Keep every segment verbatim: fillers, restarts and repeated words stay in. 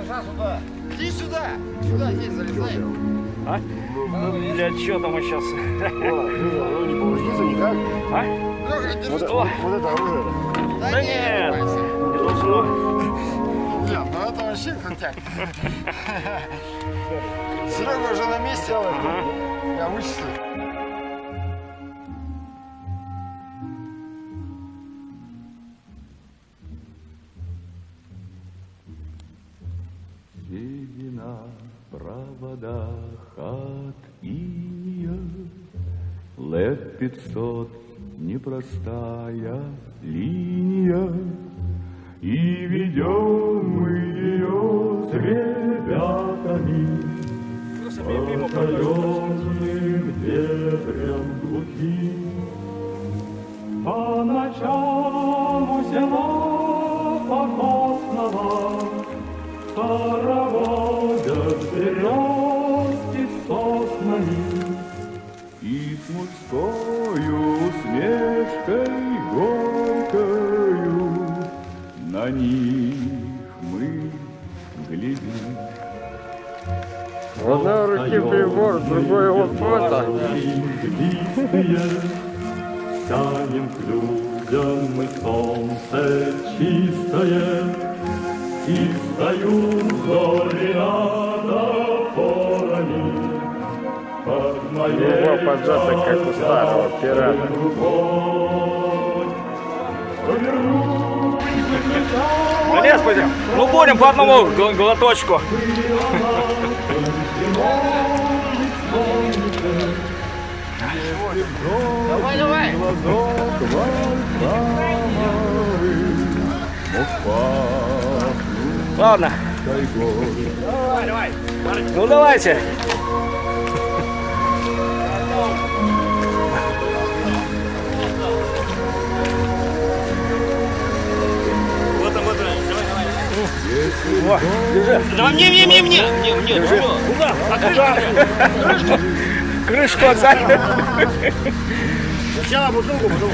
Саша, сюда. Иди сюда. Сюда, здесь залезай. А? Ну, для чего там сейчас? Ну не повредится никак. А? Вот, это, вот это оружие. Да, да нет, нет, не не должно. Нет, ну это вообще крутяк. Серега уже на месте. Ага. Я вычислю. Среди на проводах от иния Лет пятьсот непростая линия, И ведем мы ее с ребятами по таежным дебрям глухим. По ночам у села покосного хороводят березки с соснами, И с мужскою усмешкой горькою на них мы глядим. В одной руке прибор, в другой вот фото. Тянем к людям мы солнце чистое, И встают зори над опорами, Как моей Губа поджата, как у старого пирата. Ну, лес пойдем. Ну, будем по одному гл- глоточку. Давай, давай. Ладно. Ну, давайте. Вот там, вот там. Давай, давай. О, держи. Давай мне, мне, мне, мне, мне, мне. Держи. Куда? Куда? Крышку. Крышку отдай. Сначала бутылку, потом.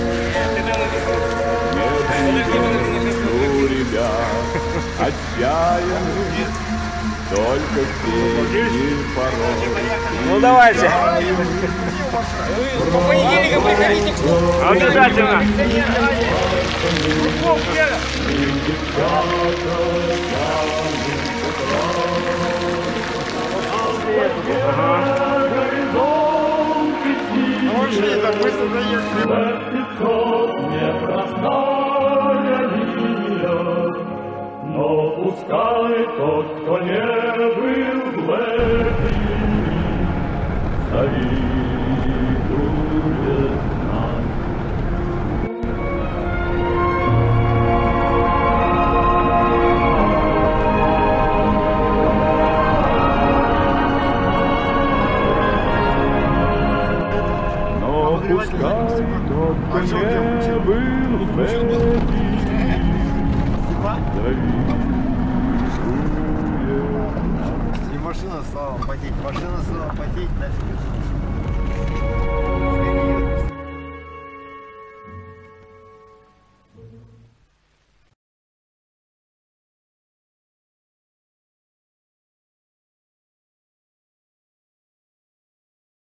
Ну, ребят, отчаянных, только впереди порой. Ну, давайте. По понедельникам приходите. Обязательно. Но пускай тот, кто не был в этой, завидует нам. Но пускай тот, кто не был в этой, И машина стала потеть, машина стала потеть, нафиг.